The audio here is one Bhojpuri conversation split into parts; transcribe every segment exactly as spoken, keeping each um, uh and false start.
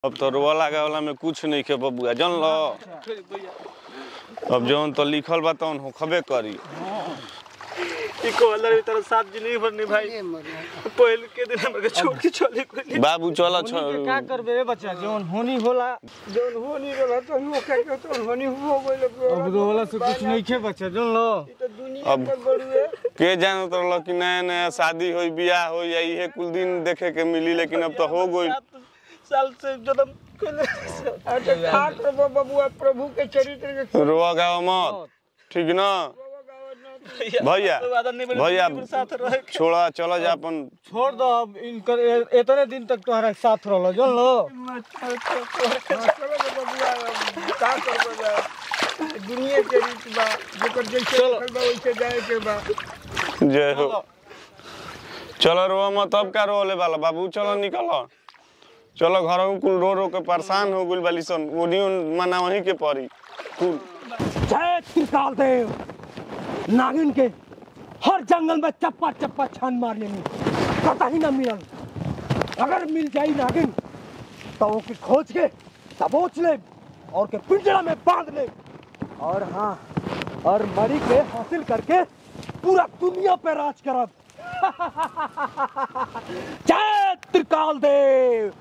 अब तो रोवा लगा वाला में कुछ नहीं खे बबुआ जान लो। अब जौन तो लिखल बा तौन हो खबे करी। इको अंदर भी तरह साथ जी नहीं भरनी भाई। पहले के दिन हमके छोड़ के चले कोई बाबू चलो छ का करबे रे बच्चा जौन होनी होला जौन होनी होला तो हम के के तो होनी हो गइल। अब रोला से कुछ नहीं खे बच्चा जान लो। ई तो दुनिया पर बड़ुए के जानो तो लो कि नया नया शादी होई बियाह होई यही है कुल दिन देखे के मिली लेकिन अब तो हो गइल साल से जन्म अच्छा खाक रो बबुआ प्रभु के चरित्र के रोवा गाँव मत ठीक ना भैया भैया छोड़ा चलो जा अपन छोड़ दो अब इनकर इतने दिन तक तुम्हारा साथ रहो जान लो। का करबो जा दुनिया के रीत बा जेकर जैसे बा वैसे जाए के बा जय हो। चलो रोवा मत अब का रोले वाला बाबू चलो निकलो चलो घर कुल रो रो के परेशान हो गइल बाली सन ओनी मना वही के पड़ी कुल जय त्रिकाल देव नागिन के हर जंगल में चप्पा चप्पा छान मारने में कतई ना मिलल। अगर मिल जाई नागिन तो ओके खोज के दबोच ले और के पिंजरा में बांध ले और हाँ और मरी के हासिल करके पूरा दुनिया पे राज करब। जय त्रिकाल देव।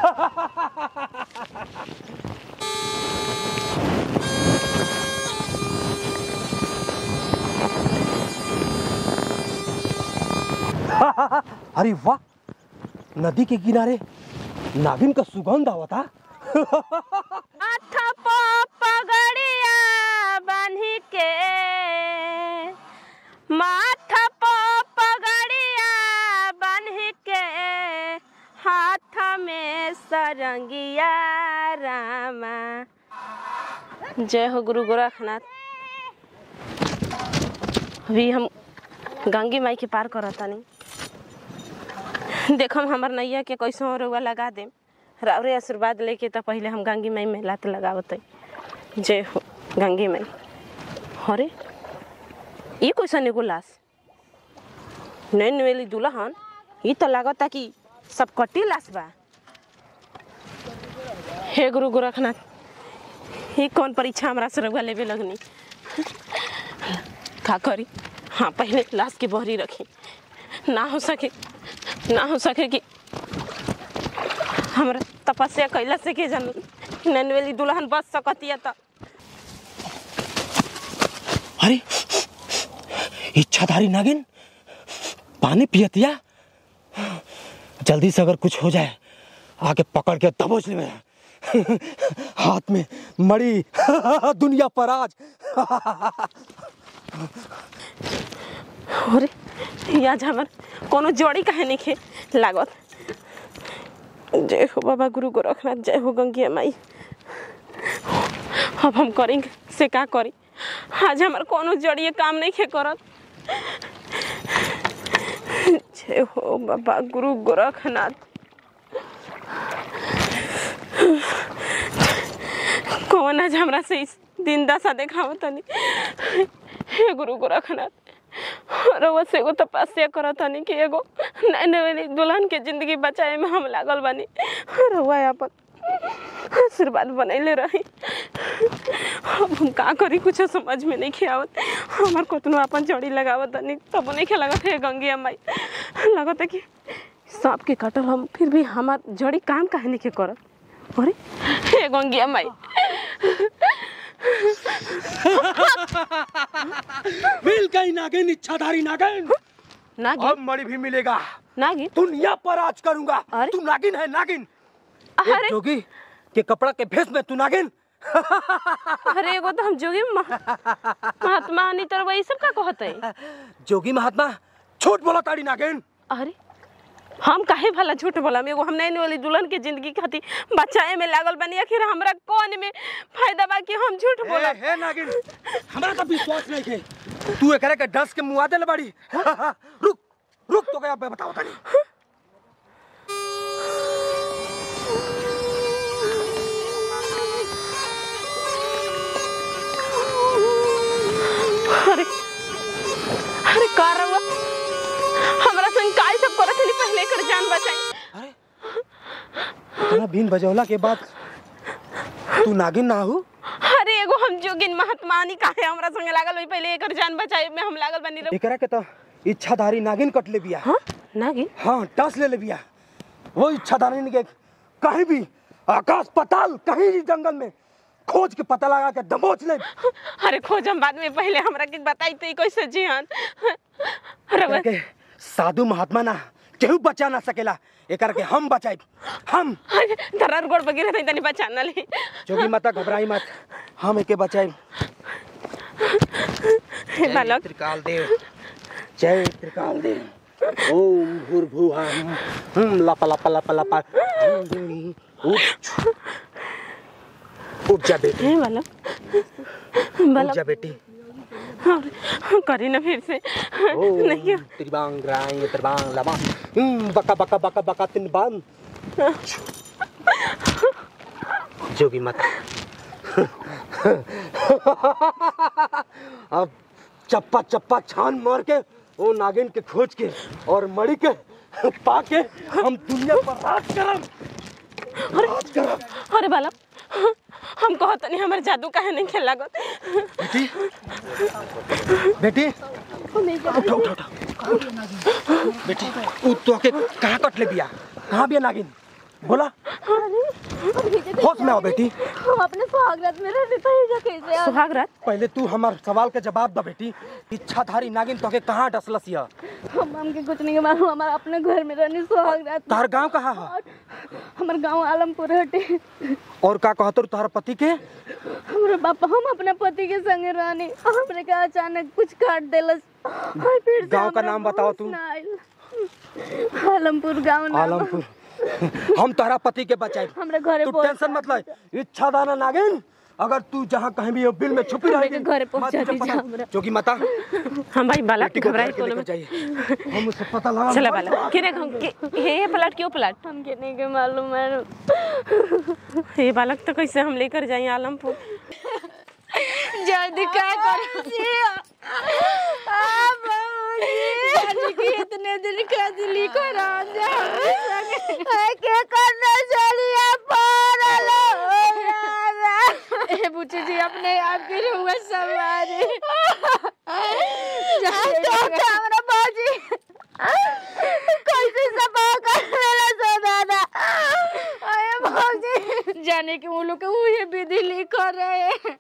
अरे वाह नदी के किनारे नागिन का सुगंध आवता। माथा पो पगड़िया बांधी के माथा पो पगड़िया बांधी के हाथ में सरंगिया रामा। जय हो गुरु गोरखनाथ। अभी हम गंगी माई के पार करता नहीं देखम हमर नैया के कैसो रोवा लगा दे रावरे आशीर्वाद लेके तो पहले हम गंगी माई में लात लगावत। जय हो गंगी माई। अरे ये कैसन एगो लाश नैन वेली दुल्हन ये तो लागता कि सब कटी लाश बा। हे गुरु गोरखनाथ ये कौन परीक्षा हमरा से रउआ लेवे लगनी का करी। हाँ पहले लाश के बहरी रखी ना हो सके ना हो सके कि हमरा तपस्या कैला से के जान नैनवेली दुल्हन बच सकतिया। तो अरे इच्छाधारी नागिन पानी पियतिया जल्दी से अगर कुछ हो जाए आके पकड़ के दबोच ले हाथ में मड़ी दुनिया पर आज। अरे आज हमर कोनो जोड़ी काहे नहीं खे लागत। जय हो बाबा गुरु गोरखनाथ जय हो गंगी माई। अब हम करेंगे से का करी आज हमार कोनो जोड़ी काम नहीं खे करत। जय हो बाबा गुरु गोरखनाथ। कौन आज हमरा से इस दिन दशा देखाव तनी। हे गुरु गोरखनाथ रउआ से एगो तपस्या करत हनी कि एगो नैनवेली दुल्हन के जिंदगी बचाए में हम लागल बानी। रउआ अपन आशीर्वाद बनैले रही। अब हम का करी कुछ समझ में नहीं आवत। हमार कोतनो अपन जोड़ी लगावत हनी तब नहीं खे लगत है गंगी माई लगत है कि सांप के काटल हम फिर भी हमार जोड़ी काम काहे नहीं के करत। अरे हे गंगी माई मिल गई नागिन इच्छाधारी नागिन। नागिन अब मणि भी मिलेगा नागिन दुनिया पर राज करूंगा। अरे? तू नागिन है नागिन। अरे जोगी के कपड़ा के भेष में तू नागिन। अरे एगो तो हम जोगी महात्मा हनी तर वही सब का कहत है। जोगी महात्मा झूठ बोला ताड़ी नागिन। अरे हम काहे भला झूठ बोला एगो हम नैन वाली दुल्हन के जिंदगी खातिर बचाए में लागल बनी। आखिर हमरा कौन में फायदा बा कि हम झूठ बोला। हे, हे नागिन हमरा तो विश्वास नहीं है तू एकरे के डस के मुआ देले बाड़ी। रुक रुक तो गया बताओ तानी। अरे अरे का रवा हमरा संग काय सब करत हनी पहले कर जान बचाई। अरे इतना बीन बजौला के बाद तू नागिन ना हो? अरे एगो हम जोगिन महात्मा नहीं काहे हमरा संगे लागल होई पहले एकर जान बचाए में हम लागल बनी रहो। एकरा के तो इच्छाधारी नागिन कट ले बिया। हां नागिन? हां टस ले ले बिया। वो इच्छाधारी के कहीं भी आकाश पाताल कहीं भी जंगल में खोज के पता लगा के दबोच ले। अरे खोज हम बाद में पहले हमरा के बताई तो कैसे जिहन। अरे के साधु महात्मा ना केहू बचा ना सकेला, एकर के हम बचाई। हम धरर गोड़ बगिरे तनी तनी बचाना ले। जोगी माता घबराई मत, हम एके बचाई। हे बालक त्रिकाल देव, जय त्रिकाल देव। ओम भूर्भुवः हम लप लप लप लप। उठ उठ जा बेटी। हे बालक उठ जा बेटी। करी ना फिर से नहीं त्रिबांग राय त्रिबांग लबा बका बका बका बका तिनबान। जोगी मत अब चप्पा चप्पा छान मार के वो नागिन के खोज के और मणि के पाके हम दुनिया पर राज करम। राज करम। अरे बालक हम कहत नहीं हमारे जादू काहे नहीं खेल लागत। बेटी बेटी उठो उठो उठो बेटी उ तो के कहां कट ले बिया? कहां बिया नागिन? बोला होश में आओ बेटी। हम अपने सुहागरात में रहते थे कैसे? सुहागरात? पहले तू हमार सवाल के जवाब दे बेटी। इच्छाधारी नागिन तो के कहां डसलस या? हम हमके कुछ नहीं मालूम, हमारा अपने घर में रहने सुहागरात। तार गांव कहां है? हमार गांव आलमपुर हटे। और का कहत तार पति के? हमरे बापा हम अपने पति के संगे रहने, हमरे का अचानक कुछ काट देलस। फिर गांव का नाम बताओ तू। आलमपुर गांव नाम। आलमपुर। हम तारा पति के बचाए। हमरे घरे तू टेंशन मत ले। इच्छाधारी नागिन अगर तू जहाँ कहीं भी बिल में छुपी रहेगी घरे पहुंचा दीजिए। जोगी माता हम भाई बालक घबराए कोनो में चाहिए। हम उसे पता लगा। चला बालक के रे हम के हे पलट क्यों पलट? हम के नहीं के मालूम है। ये बालक तो कैसे हम लेकर जाएं आलमपुर? जल्दी क्या करो जी की इतने दिन का दिली को राजा है के करना चलिए पारलो ए बुच्ची जी अपने आप की रुआ सवारी तो कैमरा बाजी कैसे सफा कर मेरा सोनाना आए बाजी जाने के वो लोग के वो विधि लिख रहे हैं।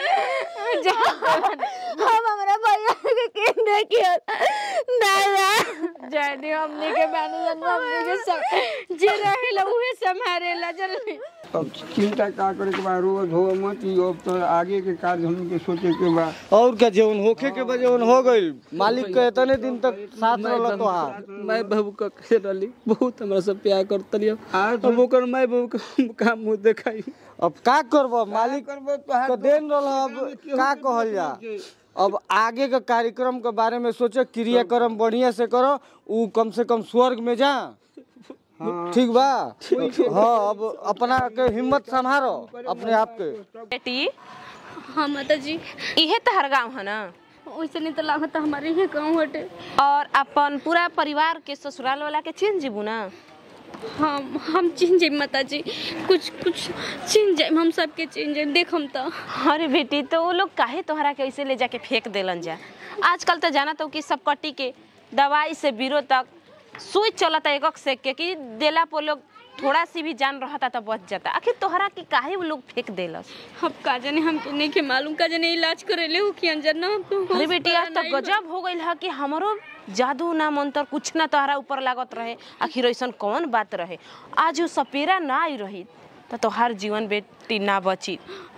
हम हमारा भैया के केन देखिए दादा जाने हमने के मैनेजर हमने के सब जे रहेला उहे संभारेला जल्दी। अब चिंता का करे के बा, रोज हो मत ही। अब तो आगे के कार्य हम के सोचे के बा। और क्या जौन होखे के बजे उन हो गइल। मालिक के इतने दिन तक साथ रहल तो हां मैं बहू का कह रही बहुत हमरा से प्यार करतली। अब ओकर मैं बहू के काम मुंह देखाई। अब का करबो? मालिक के देन रहल। अब का कहल जा? अब आगे के कार्यक्रम के बारे में सोचो, क्रियाक्रम बढ़िया से करो। उ कम से कम स्वर्ग में जा। ठीक बा? हाँ अब अपना के हिम्मत संभारो अपने आप के। बेटी हाँ माता जी इहे तहर गाँव है ना? वैसे नहीं तो लागत हमारे ही गाँव हटे। और अपन पूरा परिवार के ससुराल वाला के चिन्ह जीबू ना? हम हम चिन्ह जाए माता जी, कुछ कुछ चिन्ह जाए, हम सबके चिन्ह जाए। देख हम तो अरे बेटी तो वो लोग काहे तोहरा के ऐसे ले जाके फेंक देलन जा? आजकल तो जाना तो कि सब कटी के दवाई से बीरो तक सुई चलता एक से के कि देला पर लोग थोड़ा सी भी जान रहता तो बच जाता। आखिर तोहरा के काहे वो लोग फेंक देलस? अब का जाने हम के नहीं के मालूम, का जाने इलाज करेले हो कि अंजर ना। अरे बेटी आज तक गजब हो गइल है कि हमरो जादू ना मंत्र कुछ ना तोहरा ऊपर लागत रहे। आखिर ऐसन कौन बात रहे? आज वो सपेरा ना आई रही तो तोहार जीवन बेटी ना बची।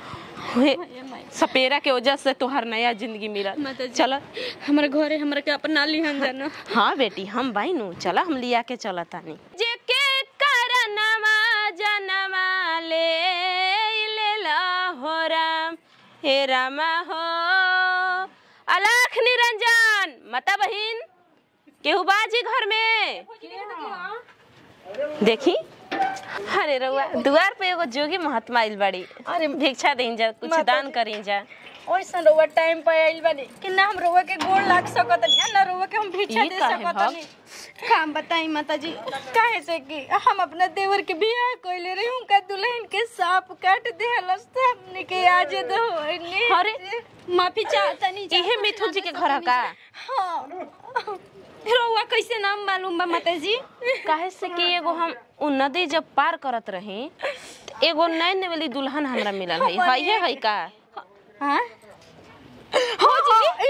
सपेरा के वजह से तोहर नया जिंदगी मिला। चल हमारे घरे हमरा के अपना लिहन जाना। हाँ बेटी हम भाई नु चला हम लिया के चला तानी। जे के करनमा जनमा ले ले ला हो राम हे रामा हो अलख निरंजन माता बहिन केहू बाजी घर में देखी अरे रउआ द्वार पे एगो जोगी महात्मा आइल बाड़ी। अरे भिक्षा दें जा, कुछ दान करें जा। ओइसन रउआ टाइम पे आइल बानी कि ना हम रउआ के गोड़ लाग सकतनी ना रउआ के हम भिक्षा दे सकतनी। काम बताई माता जी काहे से कि हम अपना देवर के बियाह कइले रही उनका दुल्हन के सांप काट देहलस त हमने के आज दो ने। अरे माफी चाहतनी। इहे मिथुन जी के घर का? हां रउआ कैसे नाम मालूम बा माता जी? काहे से कि एगो हम उ नदी जब पार करत रही एगो नैन वाली दुल्हन हमरा मिलल है। हां ये है का? हां हो जी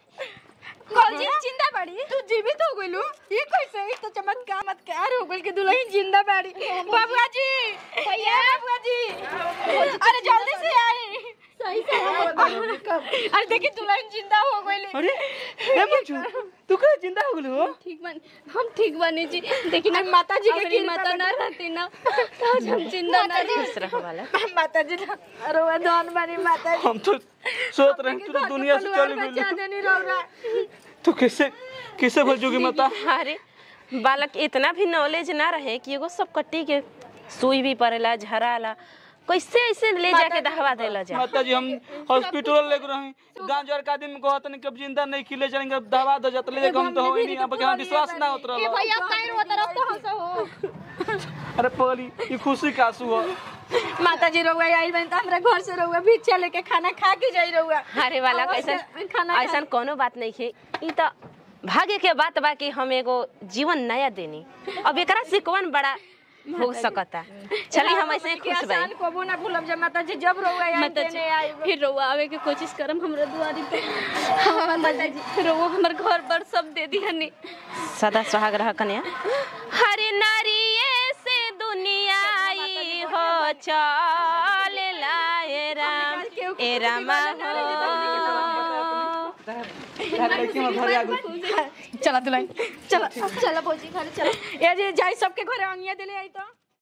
कल जी जिंदा बाड़ी तू जीवित हो गइलू। ये कैसे? ई तो चमत्कार चमत्कार हो गइल के दुल्हन जिंदा बाड़ी। बाबूआ जी भैया बाबूआ जी अरे जल्दी से आई। सही से अरे देखी दुल्हन जिंदा हो गइल। अरे ए बच्चू तू का जिंदा हो गइल हो? ठीक बन हम ठीक बने जी। देखी ना माता जी के माता ना रहती ना तो हम जिंदा ना रह वाला। माता जी अरे वो धन बनी माता जी। हम तो सोच रहे तू दुनिया से चल गई। तू कैसे कैसे भल जोगी माता? अरे बालक इतना भी नॉलेज ना रहे कि एगो सब कट्टी के सुई भी पड़ेला झराला कैसे ऐसे ले जाके दहवा देला जा। माता जी हम हॉस्पिटल ले रहे गांव जर का आदमी कहत नहीं कब जिंदा नहीं खिले जाएंगे दवा दे जात ले हम तो होई नहीं अब के हम विश्वास ना होत रहल। ए भैया काहे रो तरफ तो हंस हो। अरे पगली ये खुशी का आंसू हो। माता जी रउआ आइल बन त हमरा घर से रउआ भिक्षा लेके खाना खा के जाई रउआ। अरे वाला कैसन ऐसन कोनो बात नहीं है। ई तो भाग्य के बात बा कि हम एगो जीवन नया देनी अब एकरा से कौन बड़ा हो सकता। चली हम ऐसे खुश बाई। आसान को ना भूलब जे माता जी जब रउआ आई देने आई फिर रउआ आवे के कोशिश करम हमरा दुआरी पे। हां माता जी रउआ हमर घर पर सब दे दिहनी। सदा सुहाग रह कन्या। हरे नारिये से दुनिया आई हो चल लाए राम ए रामा चला दुलाई चला चला भौजी घर चला। ए जे जाई सबके घरे अंगिया देले आई तो